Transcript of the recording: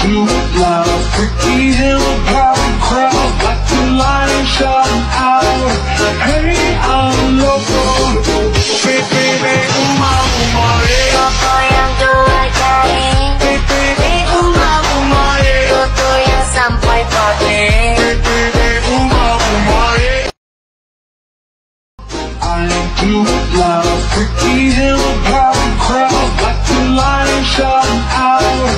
do love Freaky Hill party crowd, got the lion shouting out, hey, I'm loco. Baby, uma, yeah. Toto yang dua jari, Baby, uma, yeah. toto yang sampai pagi. Baby, uma, yeah. I do love Freaky Hill party crowd, got the lion shouting out.